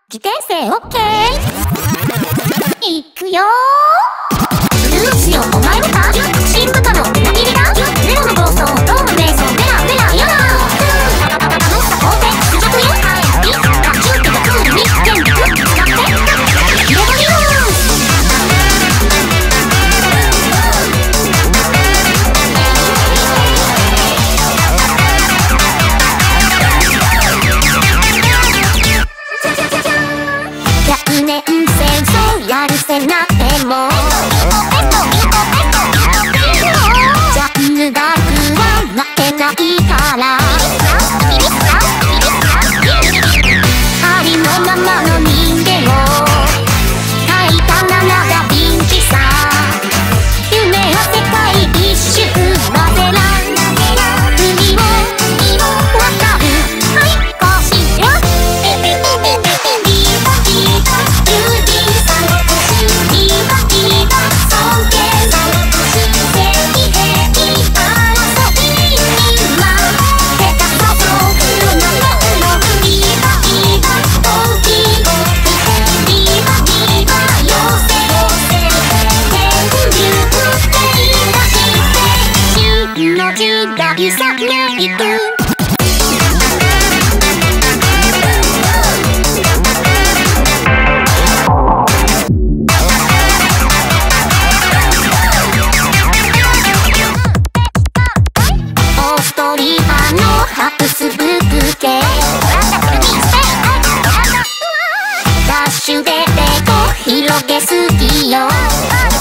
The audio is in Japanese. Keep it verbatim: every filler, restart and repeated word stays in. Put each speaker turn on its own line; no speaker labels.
自転車オッケー。いくよー。ルーシオお前もか。新部下の裏切りだ。ゼロの暴走ドーム瞑想ベラベラやだー。楽しさ法廷屈辱よ。ビッガチューティがクールに剣力使ってレボリュース。百年戦争やるせなくてもジャンヌダークは負けないからありのままの人間を描いたならダヴィンチさ。夢は世界一周バゼラン海を渡るはいこしろゆさげいくオーストリアのハプスブルク系ダッシュでレゴ広げすぎよ。